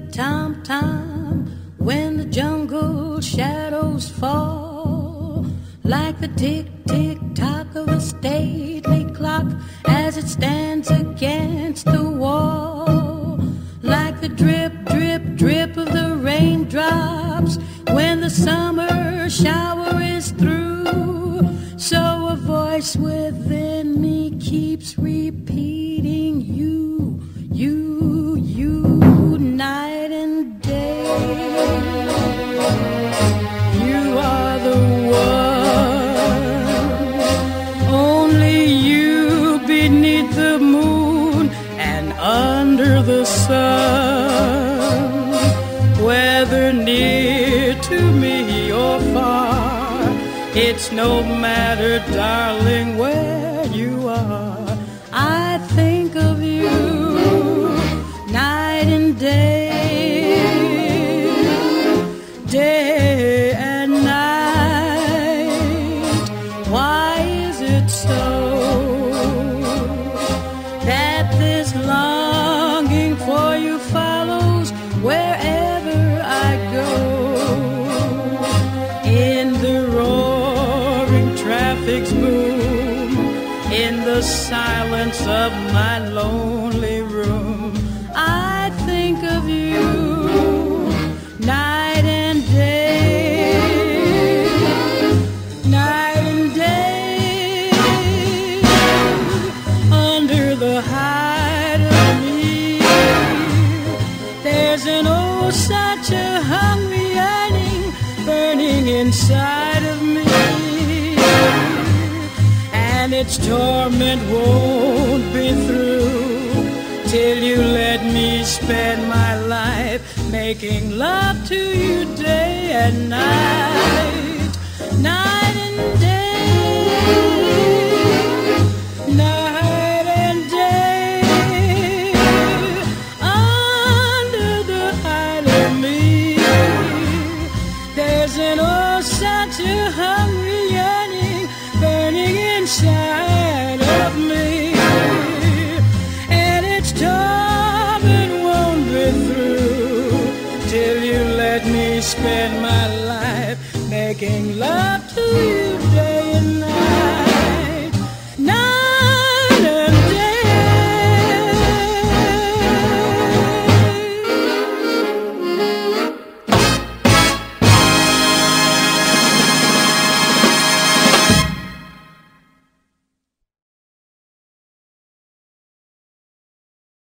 tom-tom when the jungle shadows fall, like the tick-tick-tock of a stately clock as it stands against the wall, like the drip-drip-drip of the raindrops when the summer shower is through. So a voice within me keeps repeating you, you, you, night and day. You are the one, only you beneath the moon and under the sun. Whether near to me or far, it's no matter, darling, where you are. I think of you night and day, day and night. Why is it so that this longing for you follows wherever I go? In the roaring traffic's boom, in the silence of my lonely room, I think of you night and day, night and day. Under the hide of me, there's an oh such a hungry yearning burning inside of me, and its torment won't be through till you let me spend my life making love to you day and night, night and day, night and day. Under the hide of me, there's an oh such a hungry yearning burning inside of me, and its torment won't be through till you let me spend my life making love to you.